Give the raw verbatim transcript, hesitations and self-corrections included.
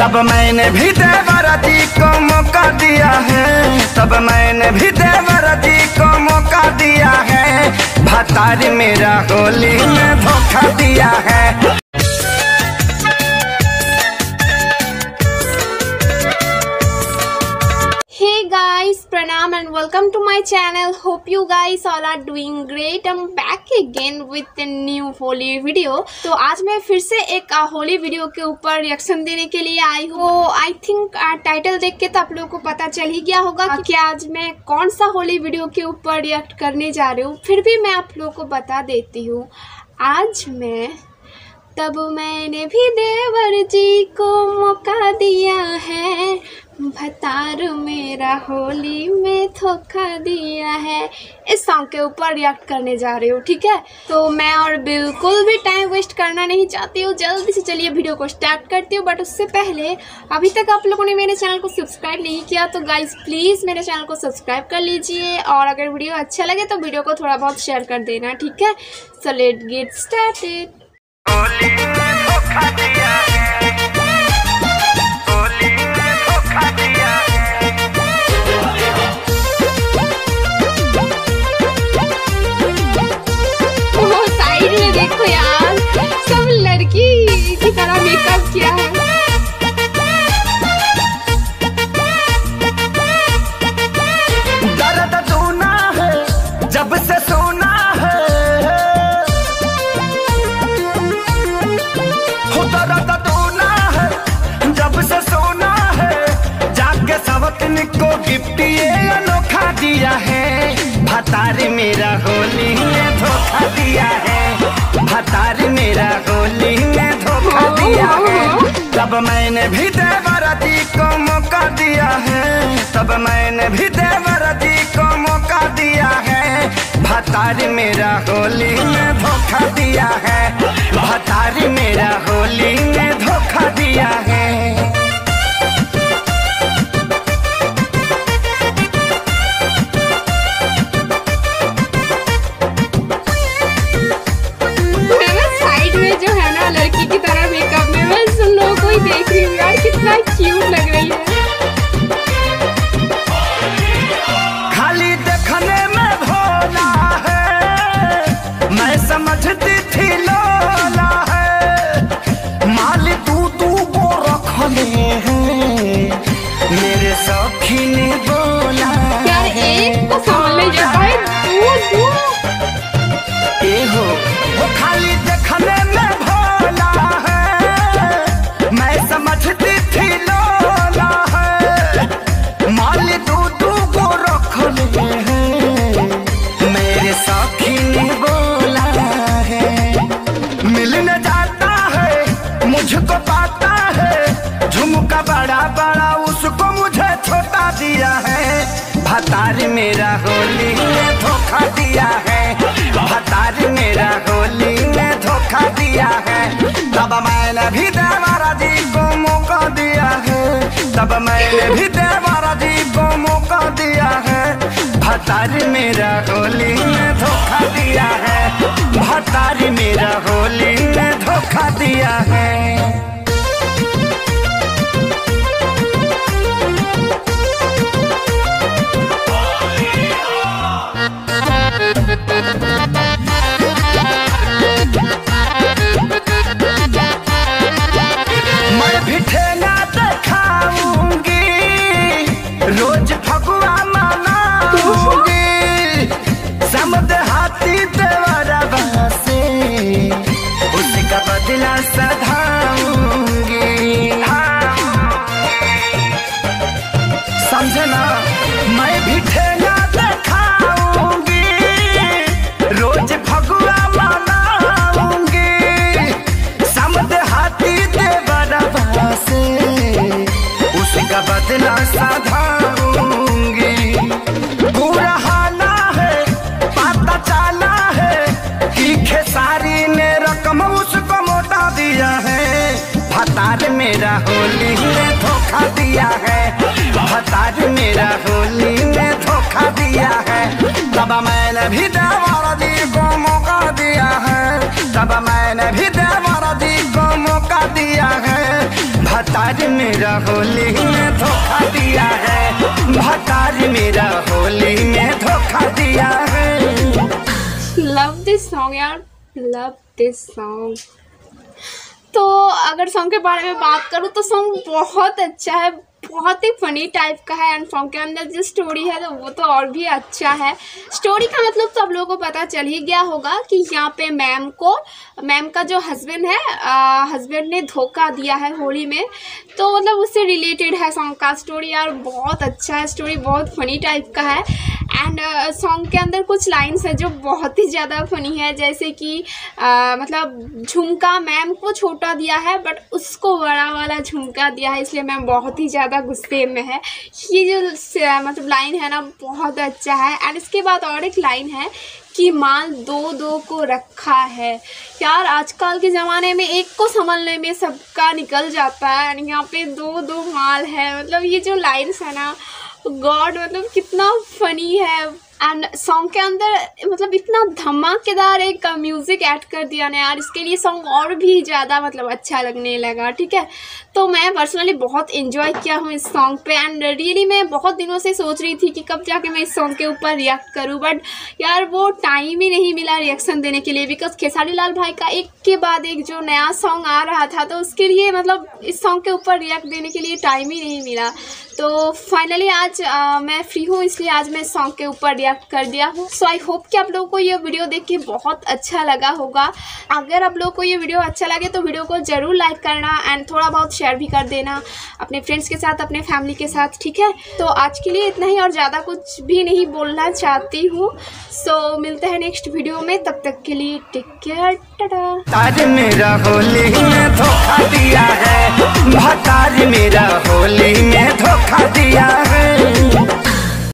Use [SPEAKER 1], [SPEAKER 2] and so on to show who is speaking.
[SPEAKER 1] तब मैंने भी देवरा जी को मौका दिया है, तब मैंने भी देवरा जी को मौका दिया है। भतारी मेरा होली में धोखा दिया है।
[SPEAKER 2] Hey guys, pranam and welcome to my channel. Hope you guys all are doing great. I'm back again with a new Holi video. तो आज मैं फिर से एक होली वीडियो के ऊपर रिएक्शन देने के लिए आई हूँ। आई थिंक टाइटल देख के तो आप लोगों को पता चल ही गया होगा कि आज मैं कौन सा होली वीडियो के ऊपर रिएक्ट करने जा रही हूँ। फिर भी मैं आप लोगों को बता देती हूँ, आज मैं तब मैंने भी देवर जी को मौका दिया है, भतार मेरा होली में धोखा दिया है। इस सॉन्ग के ऊपर रिएक्ट करने जा रही हूँ, ठीक है। तो मैं और बिल्कुल भी टाइम वेस्ट करना नहीं चाहती हूँ, जल्दी से चलिए वीडियो को स्टार्ट करती हूँ। बट उससे पहले अभी तक आप लोगों ने मेरे चैनल को सब्सक्राइब नहीं किया तो गाइज प्लीज़ मेरे चैनल को सब्सक्राइब कर लीजिए, और अगर वीडियो अच्छा लगे तो वीडियो को थोड़ा बहुत शेयर कर देना, ठीक है। So let's get started.
[SPEAKER 1] Holi में धोखा दिया है, होली में धोखा दिया है।
[SPEAKER 2] वो साइड में देखो यार, सब लड़की की तरह मेकअप किया है।
[SPEAKER 1] दर्द दूना है जब से सोना है, हो दर्द दूना है जब से सोना है। जाके सवतन को गिफ्ट ये अनोखा दिया है। भतारी मेरा होली में धोखा दिया है, भतारी मेरा होली में धोखा दिया है। तब मैंने भी देवरा जी को मौका दिया है, तब मैंने भी देवरा जी को मौका दिया है। भतारी मेरा होली में धोखा दिया है, भतारी मेरा होली में धोखा दिया है।
[SPEAKER 2] साइड में जो है ना लड़की की तरह मेकअप में, मैं उन लोगों को ही देख रही हूँ यार, कितना क्यूट लग रही है।
[SPEAKER 1] खाली देखने में भोला है, मैं समझती थी लोला है। माली तू तू को रखने हैं, मेरे सखी ने बोला
[SPEAKER 2] यार एक को समझ ले जाए दो दो
[SPEAKER 1] ए हो, वो खाली देखने में भोला है, मैं समझती थी लोला है। माली तू तू को रखने हैं, मेरे सखी ने बोला है। मिलने जाता है मुझको पाता है, झुमका बड़ा बड़ा उसको मुझे छोटा दिया है। भतारी मेरा होली में धोखा दिया है, भतारी मेरा होली में धोखा दिया है। तब मैंने भी देवरा जी को मौका दिया है, तब मैंने भी देवरा जी को मौका दिया है। भतारी मेरा होली में धोखा दिया है, भतारी मेरा होली में धोखा दिया है। मैं भी ठेला दिखाऊंगी, रोज फगुआ मनाऊंगी। समद हाथी देवरा से उसका बदला सधाऊंगी। समझना, मैं भी ठेला दिखाऊंगी, रोज फगुआ मनाऊंगी। समद हाथी देवरा से उसका बदला सधाऊंगी। बुरा हाना है पता चला है कि खेसारी ने रकम उसको मोटा दिया है। भतार मेरा होली में धोखा दिया है, भतार मेरा होली में धोखा दिया है। तब मैंने भी देवरा जी को मौका दिया है, तब मैंने भी देवरा जी को मौका दिया है। भतार मेरा होली में धोखा दिया है, भतार मेरा होली में धोखा दिया है।
[SPEAKER 2] लव दिस सॉन्ग यार, लव दिस सॉन्ग। तो अगर सॉन्ग के बारे में बात करूँ तो सॉन्ग बहुत अच्छा है, बहुत ही फनी टाइप का है। एंड सॉन्ग के अंदर जो स्टोरी है तो वो तो और भी अच्छा है। स्टोरी का मतलब तो आप लोगों को पता चल ही गया होगा कि यहाँ पे मैम को, मैम का जो हस्बैंड है, हस्बैंड ने धोखा दिया है होली में, तो मतलब उससे रिलेटेड है सॉन्ग का स्टोरी। यार बहुत अच्छा है, स्टोरी बहुत फनी टाइप का है। एंड सॉन्ग के अंदर कुछ लाइन्स है जो बहुत ही ज़्यादा फनी है, जैसे कि uh, मतलब झुमका मैम को छोटा दिया है बट उसको बड़ा वाला झुमका दिया है, इसलिए मैम बहुत ही ज़्यादा गुस्से में है। ये जो मतलब लाइन है ना बहुत अच्छा है। एंड इसके बाद और एक लाइन है कि माल दो दो को रखा है। यार आजकल के ज़माने में एक को संभलने में सबका निकल जाता है, एंड यहाँ पे दो दो माल है। मतलब ये जो लाइन्स है ना गॉड, मतलब कितना फनी है। एंड सॉन्ग के अंदर मतलब इतना धमाकेदार एक म्यूज़िक ऐड कर दिया ना यार, इसके लिए सॉन्ग और भी ज़्यादा मतलब अच्छा लगने लगा। ठीक है, तो मैं पर्सनली बहुत एंजॉय किया हूँ इस सॉन्ग पे। एंड रियली मैं बहुत दिनों से सोच रही थी कि कब जाके मैं इस सॉन्ग के ऊपर रिएक्ट करूँ, बट यार वो टाइम ही नहीं मिला रिएक्शन देने के लिए, बिकॉज खेसारी लाल भाई का एक के बाद एक जो नया सॉन्ग आ रहा था, तो उसके लिए मतलब इस सॉन्ग के ऊपर रिएक्ट देने के लिए टाइम ही नहीं मिला। तो फाइनली आज आ, मैं फ्री हूँ, इसलिए आज मैं सॉन्ग के ऊपर रिएक्ट कर दिया हूँ। सो आई होप कि आप लोगों को ये वीडियो देख के बहुत अच्छा लगा होगा। अगर आप लोगों को ये वीडियो अच्छा लगे तो वीडियो को ज़रूर लाइक करना एंड थोड़ा बहुत शेयर भी कर देना अपने फ्रेंड्स के साथ, अपने फैमिली के साथ। ठीक है, तो आज के लिए इतना ही और ज़्यादा कुछ भी नहीं बोलना चाहती हूँ। सो मिलते हैं नेक्स्ट वीडियो में, तब तक के लिए टेक केयर, टाटा।
[SPEAKER 1] आज मेरा होली में धोखा दिया है, भतार मेरा होली में